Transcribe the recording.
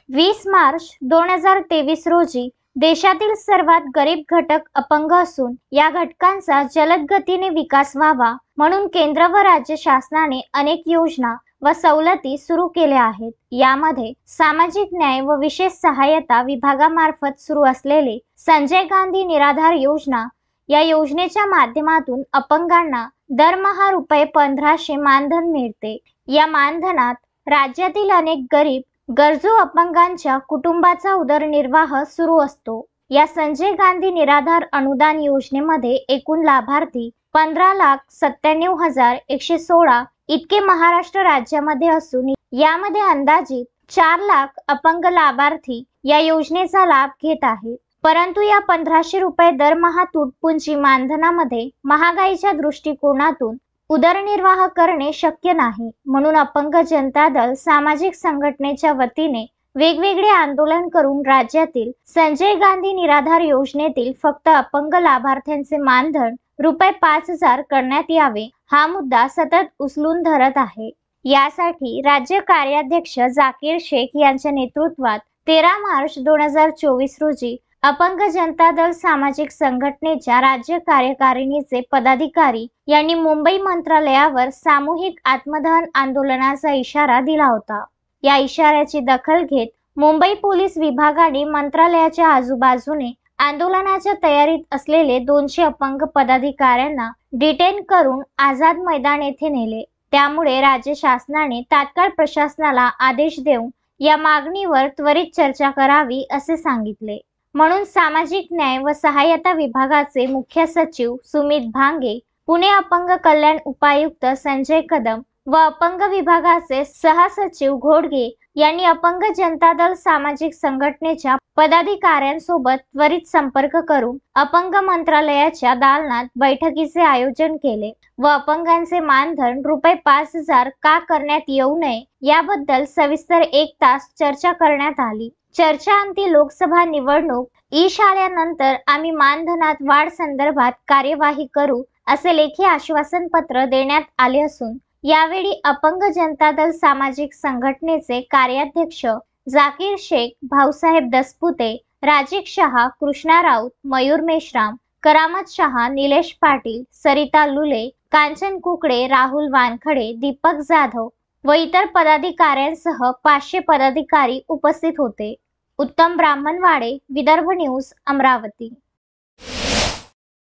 20 मार्च 2023 रोजी देशातील सर्वात गरीब घटक अपंग असून या घटकांचा जलद गतीने विकास व्हावा म्हणून केंद्र व राज्य शासनाने अनेक योजना व सवलती सुरू केल्या आहेत। यामध्ये सामाजिक न्याय व विशेष सहाय्यता विभागामार्फत सुरू असलेले संजय गांधी निराधार योजना या योजनेच्या माध्यमातून अपंगांना दरमहा रुपये 1500 मानधन मिळते। या मानधनात राज्यातील अनेक गरीब गरजू अपंगांच्या कुटुंबाचा उदरनिर्वाह सुरू असतो। या संजय गांधी निराधार अनुदान योजनेमध्ये एकूण लाभार्थी 15,97,116 इतके महाराष्ट्र राज्यामध्ये असून यामध्ये अंदाजित 4 लाख अपंग लाभार्थी या योजनेचा लाभ घेत आहेत। परंतु या 1500 रुपये दरमहा तुटपुंजी मानधनामध्ये महागाईच्या दृष्टिकोनातून उदरनिर्वाह करणे शक्य नाही, म्हणून अपंग जनता दल सामाजिक संघटनेच्या वतीने वेगवेगळे आंदोलन करून राज्यातील संजय गांधी निराधार योजनेतील फक्त अपंग लाभार्थ्यांचे मानधन रुपये 5000 करण्यात यावे हा मुद्दा सतत उचलून धरत आहे। यासाठी राज्य कार्याध्यक्ष जाकीर शेख यांच्या नेतृत्वात 13 मार्च 2024 रोजी अपंग जनता दल सामाजिक संघटनेच्या राज्य कार्यकारिणीचे पदाधिकारी यांनी मुंबई मंत्रालयावर सामूहिक आत्मदहन आंदोलनाचा इशारा दिला होता। या इशाऱ्याची दखल घेत मुंबई पोलीस विभागाने मंत्रालयाच्या आजूबाजूने आंदोलनाच्या तयारीत असलेले 200 अपंग पदाधिकाऱ्यांना डिटेन करून आझाद मैदान येथे नेले। त्यामुळे राज्य शासनाने तात्काळ प्रशासनाला आदेश देऊन या मागणीवर त्वरित चर्चा करावी असे सांगितले। म्हणून सामाजिक न्याय व सहाय्यता विभागाचे मुख्य सचिव सुमित भांगे, पुणे अपंग कल्याण उपायुक्त संजय कदम व अपंग विभागाचे सहसचिव घोडगे यांनी अपंग जनता दल सामाजिक संघटनेच्या पदाधिकाऱ्यांसोबत त्वरित संपर्क करून अपंग मंत्रालयाच्या दालनात बैठकीचे आयोजन केले व अपंगांचे मानधन रुपये 5000 का करण्यात येऊ नये याबद्दल सविस्तर 1 तास चर्चा करण्यात आली। चर्चाअंती लोकसभा निवडणूक आल्यानंतर आम्ही मानधनात वाढ संदर्भात कार्यवाही करू असे लेखी आश्वासन पत्र देण्यात आले असून यावेळी अपंग जनता दल सामाजिक संघटनेचे कार्याध्यक्ष जाकीर शेख, भाऊसाहेब दसपुते, राजीव शहा, कृष्णा राऊत, मयूर मेश्राम, करामत शहा, निलेश पाटील, सरिता लुले, कांचन कुकडे, राहुल वानखडे, दीपक जाधव व इतर पदाधिकाऱ्यांसह 500 पदाधिकारी उपस्थित होते। उत्तम ब्राह्मणवाडे, विदर्भ न्यूज, अमरावती।